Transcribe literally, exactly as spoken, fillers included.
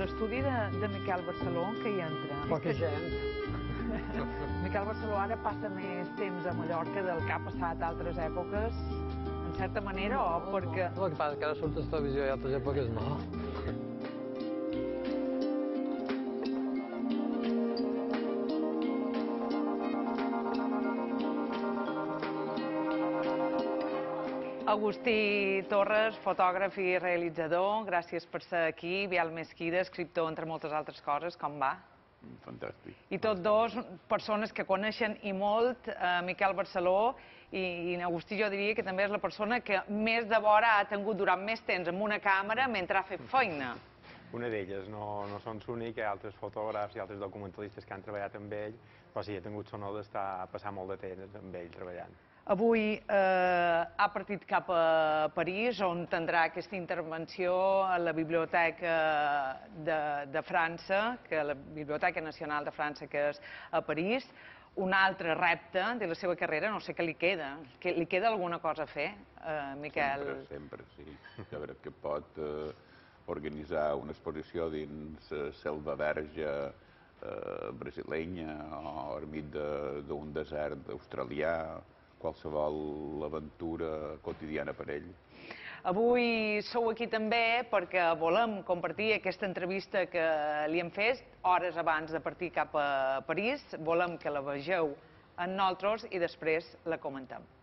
l'estudi de, de Miquel Barceló, en què hi entra? Poca gent. Miquel Barceló ara passa més temps a Mallorca del que ha passat a altres èpoques, en certa manera, o perquè... No, el que passa és que ara surt a televisió i altres èpoques no. Agustí Torres, fotògraf i realitzador, gràcies per ser aquí. Biel Mesquida, escriptor, entre moltes altres coses, com va? Fantàstic. I tots dos, persones que coneixen i molt eh, Miquel Barceló, i, i Agustí jo diria que també és la persona que més de vora ha tingut durant més temps amb una càmera mentre ha fet feina. Una d'elles, no, no són l'únic, hi ha altres fotògrafs i altres documentalistes que han treballat amb ell, però sí, he tingut l'honor d'estar passar molt de temps amb ell treballant. Avui eh, ha partit cap a París, on tindrà aquesta intervenció a la Biblioteca de, de França, que la Biblioteca Nacional de França, que és a París. Un altre repte de la seva carrera, no sé què li queda. Que li queda alguna cosa a fer, eh, Miquel? Sempre, sempre, sí. Jo crec que pot eh, organitzar una exposició dins eh, selva verge eh, brasilenya o al mig d'un desert australià, qualsevol aventura quotidiana per ell. Avui sou aquí també perquè volem compartir aquesta entrevista que li hem fet hores abans de partir cap a París. Volem que la vegeu amb nosaltres i després la comentem.